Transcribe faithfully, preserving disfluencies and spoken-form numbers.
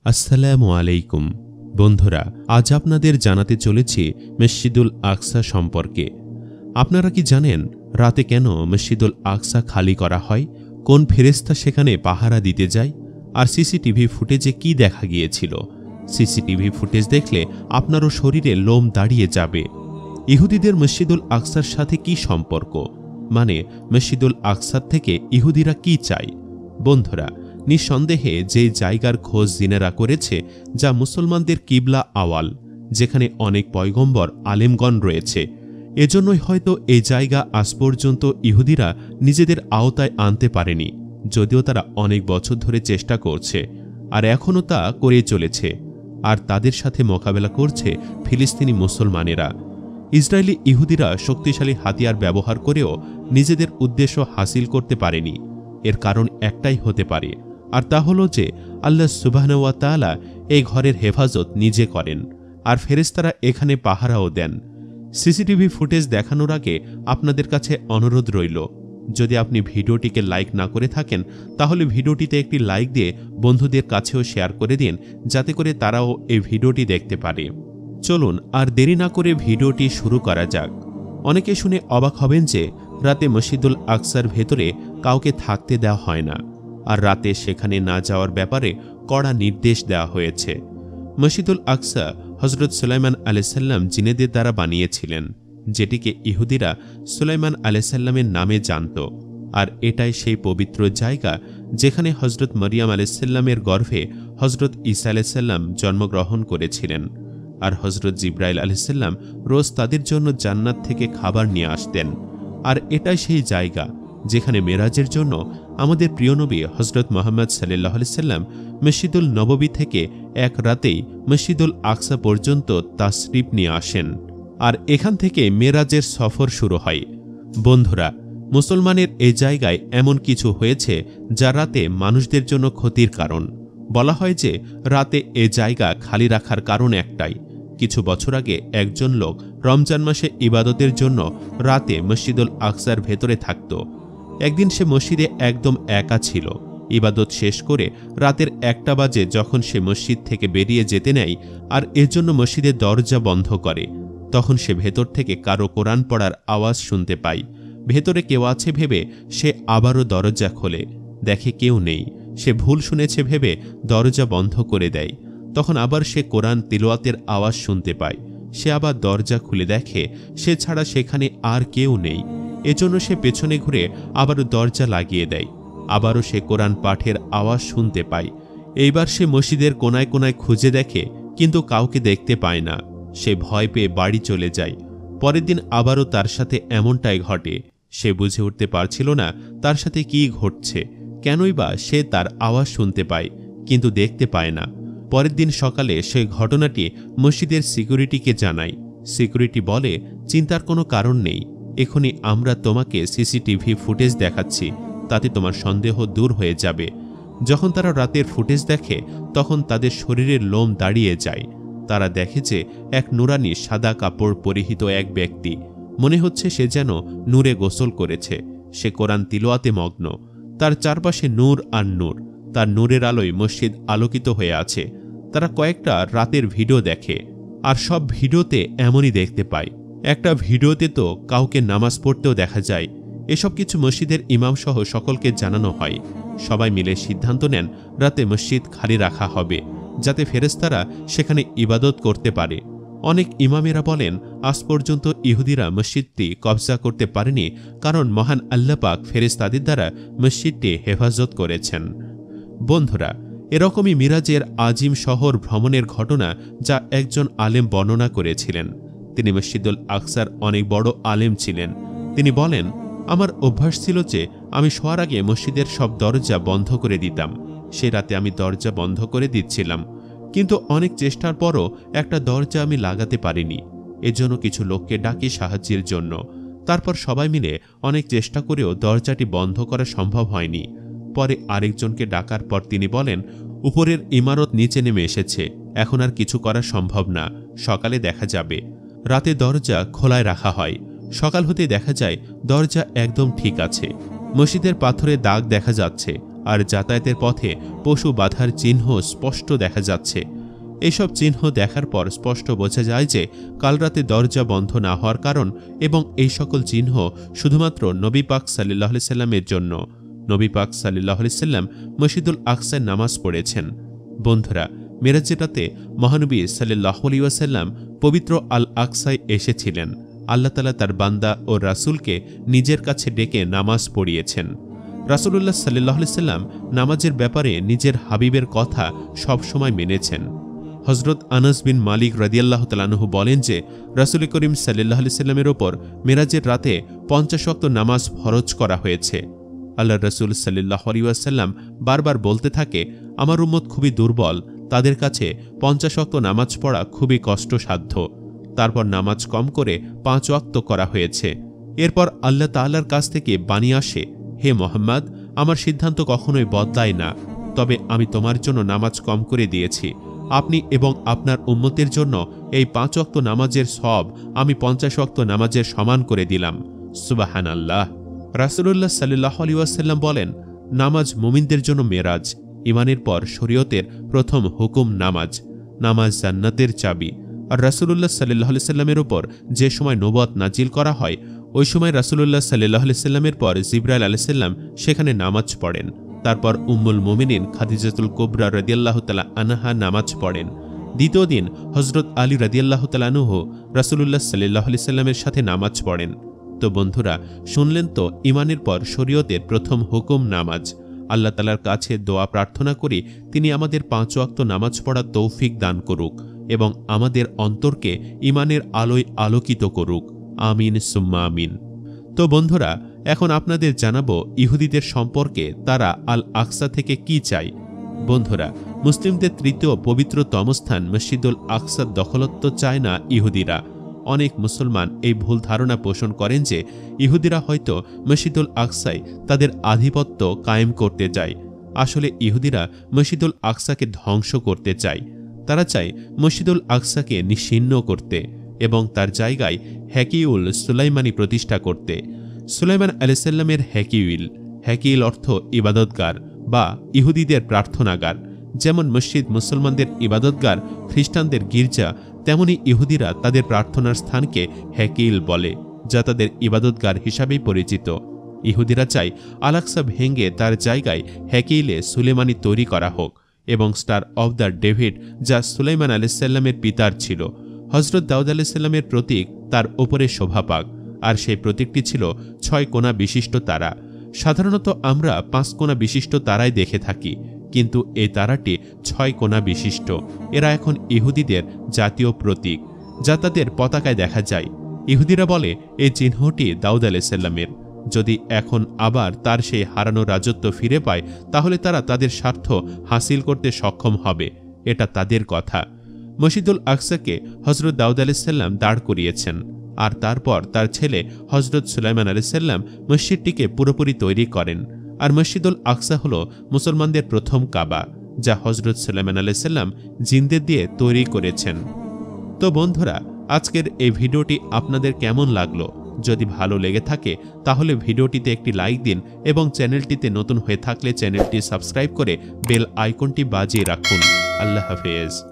আসসালামু আলাইকুম বন্ধুরা, আজ আপনাদের জানাতে চলেছি মসজিদুল আকসা সম্পর্কে। আপনারা কি জানেন রাতে কেন মসজিদুল আকসা খালি করা হয়? কোন ফেরেশতা সেখানে পাহারা দিতে যায়? আর সিসিটিভি ফুটেজে কি দেখা গিয়েছিল? সিসিটিভি ফুটেজ দেখলে আপনারও শরীরে লোম দাঁড়িয়ে যাবে। ইহুদিদের মসজিদুল আকসার সাথে কি সম্পর্ক? মানে মসজিদুল আকসার থেকে ইহুদিরা কি চায়? বন্ধুরা, নিঃসন্দেহে যে জায়গার খোঁজ জিনেরা করেছে, যা মুসলমানদের কিবলা আওয়াল, যেখানে অনেক পয়গম্বর আলেমগণ রয়েছে, এজন্যই হয়তো এই জায়গা আজ পর্যন্ত ইহুদিরা নিজেদের আওতায় আনতে পারেনি, যদিও তারা অনেক বছর ধরে চেষ্টা করছে আর এখনও তা করে চলেছে। আর তাদের সাথে মোকাবেলা করছে ফিলিস্তিনি মুসলমানেরা। ইসরায়েলি ইহুদিরা শক্তিশালী হাতিয়ার ব্যবহার করেও নিজেদের উদ্দেশ্য হাসিল করতে পারেনি। এর কারণ একটাই হতে পারে, আর তা হল যে আল্লাহ সুবহানাহু ওয়া তাআলা এই ঘরের হেফাজত নিজে করেন, আর ফেরেশতারা এখানে পাহারাও দেন। সিসিটিভি ফুটেজ দেখানোর আগে আপনাদের কাছে অনুরোধ রইল, যদি আপনি ভিডিওটিকে লাইক না করে থাকেন তাহলে ভিডিওটিতে একটি লাইক দিয়ে বন্ধুদের কাছেও শেয়ার করে দিন, যাতে করে তারাও এই ভিডিওটি দেখতে পারে। চলুন আর দেরি না করে ভিডিওটি শুরু করা যাক। অনেকে শুনে অবাক হবেন যে রাতে মসজিদুল আকসার ভেতরে কাউকে থাকতে দেওয়া হয় না, আর রাতে সেখানে না যাওয়ার ব্যাপারে কড়া নির্দেশ দেওয়া হয়েছে। মসজিদুল আকসা হজরত সুলাইমান আলাইহিসসালাম জিনেদের দ্বারা বানিয়েছিলেন, যেটিকে ইহুদিরা সুলাইমান আলাইহিসসালামের নামে জানত। আর এটাই সেই পবিত্র জায়গা যেখানে হজরত মরিয়ম আলাইহিসসালামের গর্ভে হজরত ঈসা আলাইহিসসালাম জন্মগ্রহণ করেছিলেন। আর হজরত জিবরাইল আলাইহিসসালাম রোজ তাদের জন্য জান্নাত থেকে খাবার নিয়ে আসতেন। আর এটাই সেই জায়গা যেখানে মেরাজের জন্য আমাদের প্রিয় নবী হজরত মুহাম্মদ সাল্লাল্লাহু আলাইহি সাল্লাম মসজিদুল নববী থেকে এক রাতেই মসজিদুল আকসা পর্যন্ত তাশরিফ নিয়ে আসেন, আর এখান থেকে মেরাজের সফর শুরু হয়। বন্ধুরা, মুসলমানের এই জায়গায় এমন কিছু হয়েছে যা রাতে মানুষদের জন্য ক্ষতির কারণ। বলা হয় যে রাতে এ জায়গা খালি রাখার কারণ একটাই। কিছু বছর আগে একজন লোক রমজান মাসে ইবাদতের জন্য রাতে মসজিদুল আকসার ভেতরে থাকত। একদিন সে মসজিদে একদম একা ছিল। ইবাদত শেষ করে রাতের একটা বাজে যখন সে মসজিদ থেকে বেরিয়ে যেতে নেয় আর এজন্য মসজিদের দরজা বন্ধ করে, তখন সে ভেতর থেকে কারো কোরআন পড়ার আওয়াজ শুনতে পায়। ভেতরে কেউ আছে ভেবে সে আবারও দরজা খোলে, দেখে কেউ নেই। সে ভুল শুনেছে ভেবে দরজা বন্ধ করে দেয়। তখন আবার সে কোরআন তিলাওয়াতের আওয়াজ শুনতে পায়। সে আবার দরজা খুলে দেখে সে ছাড়া সেখানে আর কেউ নেই। এজন্য সে পেছনে ঘুরে আবারও দরজা লাগিয়ে দেয়। আবারও সে কোরআন পাঠের আওয়াজ শুনতে পায়। এইবার সে মসজিদের কোনায় কোনায় খুঁজে দেখে, কিন্তু কাউকে দেখতে পায় না। সে ভয় পেয়ে বাড়ি চলে যায়। পরের দিন আবারও তার সাথে এমনটাই ঘটে। সে বুঝে উঠতে পারছিল না তার সাথে কি ঘটছে, কেনই বা সে তার আওয়াজ শুনতে পায় কিন্তু দেখতে পায় না। পরের দিন সকালে সে ঘটনাটি মসজিদের সিকিউরিটিকে জানায়। সিকিউরিটি বলে, চিন্তার কোনো কারণ নেই, এখনই আমরা তোমাকে সিসিটিভি ফুটেজ দেখাচ্ছি, তাতে তোমার সন্দেহ দূর হয়ে যাবে। যখন তারা রাতের ফুটেজ দেখে তখন তাদের শরীরের লোম দাঁড়িয়ে যায়। তারা দেখে যে এক নুরানি সাদা কাপড় পরিহিত এক ব্যক্তি, মনে হচ্ছে সে যেন নূরে গোসল করেছে। সে কোরআন তিলাওয়াতে মগ্ন। তার চারপাশে নূর আর নূর, তার নূরের আলোয় মসজিদ আলোকিত হয়ে আছে। তারা কয়েকটা রাতের ভিডিও দেখে, আর সব ভিডিওতে এমনই দেখতে পায়। একটা ভিডিওতে তো কাউকে নামাজ পড়তেও দেখা যায়। এসব কিছু মসজিদের ইমাম সহ সকলকে জানানো হয়। সবাই মিলে সিদ্ধান্ত নেন রাতে মসজিদ খালি রাখা হবে, যাতে ফেরেশতারা সেখানে ইবাদত করতে পারে। অনেক ইমামেরা বলেন, আজ পর্যন্ত ইহুদিরা মসজিদটি কবজা করতে পারেনি, কারণ মহান আল্লাহ পাক ফেরেশতাদের দ্বারা মসজিদটি হেফাজত করেছেন। বন্ধুরা, এরকমই মিরাজের আজিম শহর ভ্রমণের ঘটনা যা একজন আলেম বর্ণনা করেছিলেন। তিনি মসজিদুল আকসার অনেক বড় আলেম ছিলেন। তিনি বলেন, আমার অভ্যাস ছিল যে আমি শোয়ার আগে মসজিদের সব দরজা বন্ধ করে দিতাম। সে রাতে আমি দরজা বন্ধ করে দিচ্ছিলাম, কিন্তু অনেক চেষ্টার পরও একটা দরজা আমি লাগাতে পারিনি। এজন্য কিছু লোককে ডাকি সাহায্যের জন্য। তারপর সবাই মিলে অনেক চেষ্টা করেও দরজাটি বন্ধ করা সম্ভব হয়নি। পরে আরেকজনকে ডাকার পর তিনি বলেন, উপরের ইমারত নিচে নেমে এসেছে, এখন আর কিছু করা সম্ভব না, সকালে দেখা যাবে। রাতে দরজা খোলায় রাখা হয়। সকাল হতে দেখা যায় দরজা একদম ঠিক আছে। মসজিদের পাথরে দাগ দেখা যাচ্ছে, আর যাতায়াতের পথে পশু বাধার চিহ্ন স্পষ্ট দেখা যাচ্ছে। এসব চিহ্ন দেখার পর স্পষ্ট বোঝা যায় যে কাল রাতে দরজা বন্ধ না হওয়ার কারণ, এবং এই সকল চিহ্ন শুধুমাত্র নবী পাক সাল্লাল্লাহু আলাইহি সাল্লামের জন্য। নবী পাক সাল্লাল্লাহু আলাইহি সাল্লাম মসজিদুল আকসায় নামাজ পড়েছেন। বন্ধুরা, মেরাজের রাতে মহানবী সাল্লাল্লাহু আলাইহি ওয়াসাল্লাম পবিত্র আল আকসায় এসেছিলেন। আল্লাহ তাআলা তার বান্দা ও রাসূলকে নিজের কাছে ডেকে নামাজ পড়িয়েছেন। রাসূলুল্লাহ সাল্লাল্লাহু আলাইহি সাল্লাম নামাজের ব্যাপারে নিজের হাবিবের কথা সবসময় মেনেছেন। হযরত আনাস বিন মালিক রাদিয়াল্লাহু তাআলা আনহু বলেন যে রাসূল করিম সাল্লাল্লাহু আলাইহি সাল্লামের ওপর মেরাজের রাতে পঞ্চাশ ওয়াক্ত নামাজ ফরজ করা হয়েছে। আল্লাহর রাসূল সাল্লাল্লাহু আলাইহি ওয়াসাল্লাম বারবার বলতে থাকে, আমার উম্মত খুবই দুর্বল, তাদের কাছে পঞ্চাশ ওয়াক্ত নামাজ পড়া খুবই কষ্টসাধ্য। তারপর নামাজ কম করে পাঁচ ওয়াক্ত করা হয়েছে। এরপর আল্লাহ তাআলার কাছ থেকে বাণী আসে, হে মুহাম্মদ, আমার সিদ্ধান্ত কখনোই বদলায় না, তবে আমি তোমার জন্য নামাজ কম করে দিয়েছি। আপনি এবং আপনার উম্মতের জন্য এই পাঁচ ওয়াক্ত নামাজের সওয়াব আমি পঞ্চাশ ওয়াক্ত নামাজের সমান করে দিলাম। সুবহানাল্লাহ। রাসূলুল্লাহ সাল্লাল্লাহু আলাইহি ওয়াসাল্লাম বলেন, নামাজ মুমিনদের জন্য মেরাজ। ঈমানের পর শরীয়তের প্রথম হুকুম নামাজ। নামাজ জান্নাতের চাবি। আর রাসূলুল্লাহ সাল্লাল্লাহু আলাইহি সাল্লামের উপর যে সময় নবুয়ত নাজিল করা হয়, ওই সময় রাসূলুল্লাহ সাল্লাল্লাহু আলাইহি সাল্লামের পর জিবরাইল আলাইহিস সালাম সেখানে নামাজ পড়েন। তারপর উম্মুল মুমিনিন খাদিজাতুল কুবরা রাদিয়াল্লাহু তাআলা আনহা নামাজ পড়েন। দ্বিতীয় দিন হযরত আলী রাদিয়াল্লাহু তাআলা আনহু রাসূলুল্লাহ সাল্লাল্লাহু আলাইহি সাল্লামের সাথে নামাজ পড়েন। তো বন্ধুরা, শুনলেন তো ঈমানের পর শরীয়তের প্রথম হুকুম নামাজ। আল্লাহ তাআলার কাছে দোয়া প্রার্থনা করি তিনি আমাদের পাঁচ ওয়াক্ত নামাজ পড়ার তৌফিক দান করুক এবং আমাদের অন্তরকে ঈমানের আলোয় আলোকিত করুক। আমিন সুম্মা আমিন। তো বন্ধুরা, এখন আপনাদের জানাবো ইহুদিদের সম্পর্কে তারা আল আকসা থেকে কি চায়। বন্ধুরা, মুসলিমদের তৃতীয় পবিত্রতম স্থান মসজিদুল আকসার দখলত্ব চায় না ইহুদিরা। অনেক মুসলমান এই ভুল ধারণা পোষণ করেন যে ইহুদিরা হয়তো মসজিদুল আকসায় তাদের আধিপত্য কায়েম করতে চায়। আসলে ইহুদিরা মসজিদুল আকসাকে ধ্বংস করতে চায়। তারা চায় মসজিদুল আকসাকে নিশ্চিহ্ন করতে এবং তার জায়গায় হ্যাকিউল সুলাইমানি প্রতিষ্ঠা করতে। সুলাইমান আলাইহিসসালামের হ্যাকিউল হ্যাকিল অর্থ ইবাদতগার বা ইহুদিদের প্রার্থনাগার। যেমন মসজিদ মুসলমানদের ইবাদতগার, খ্রিস্টানদের গির্জা, তেমনি ইহুদিরা তাদের প্রার্থনার স্থানকে হ্যাকিল বলে, যা তাদের ইবাদতগার হিসাবেই পরিচিত। ইহুদিরা চায় আল আকসা ভেঙে তার জায়গায় হ্যাকিলে সুলেমানি তৈরি করা হোক এবং স্টার অব দ্য ডেভিড, যা সুলাইমান আলাইহিসসালামের পিতার ছিল। হযরত দাউদ আলাইহিসসালামের প্রতীক তার ওপরে শোভা পাক, আর সেই প্রতীকটি ছিল ছয় কোণা বিশিষ্ট তারা। সাধারণত আমরা পাঁচ কোণা বিশিষ্ট তারাই দেখে থাকি, কিন্তু এই তারাটি ছয় কোণা বিশিষ্ট। এরা এখন ইহুদিদের জাতীয় প্রতীক, যা তাদের পতাকায় দেখা যায়। ইহুদিরা বলে এই চিহ্নটি দাউদ আলাইহিসসালামের। যদি এখন আবার তার সেই হারানো রাজত্ব ফিরে পায়, তাহলে তারা তাদের স্বার্থ হাসিল করতে সক্ষম হবে। এটা তাদের কথা। মসজিদুল আকসাকে হযরত দাউদ আলাইহিসসালাম দাঁড় করিয়েছেন, আর তারপর তার ছেলে হযরত সুলাইমান আলাইহিসসালাম মসজিদটিকে পুরোপুরি তৈরি করেন। আর মসজিদুল আকসা হল মুসলমানদের প্রথম কাবা, যা হযরত সুলাইমান আলাইহিসসালাম জিনদের দিয়ে তৈরি করেছেন। তো বন্ধুরা, আজকের এই ভিডিওটি আপনাদের কেমন লাগলো? যদি ভালো লেগে থাকে তাহলে ভিডিওটিতে একটি লাইক দিন এবং চ্যানেলটিতে নতুন হয়ে থাকলে চ্যানেলটি সাবস্ক্রাইব করে বেল আইকনটি বাজিয়ে রাখুন। আল্লাহ হাফেজ।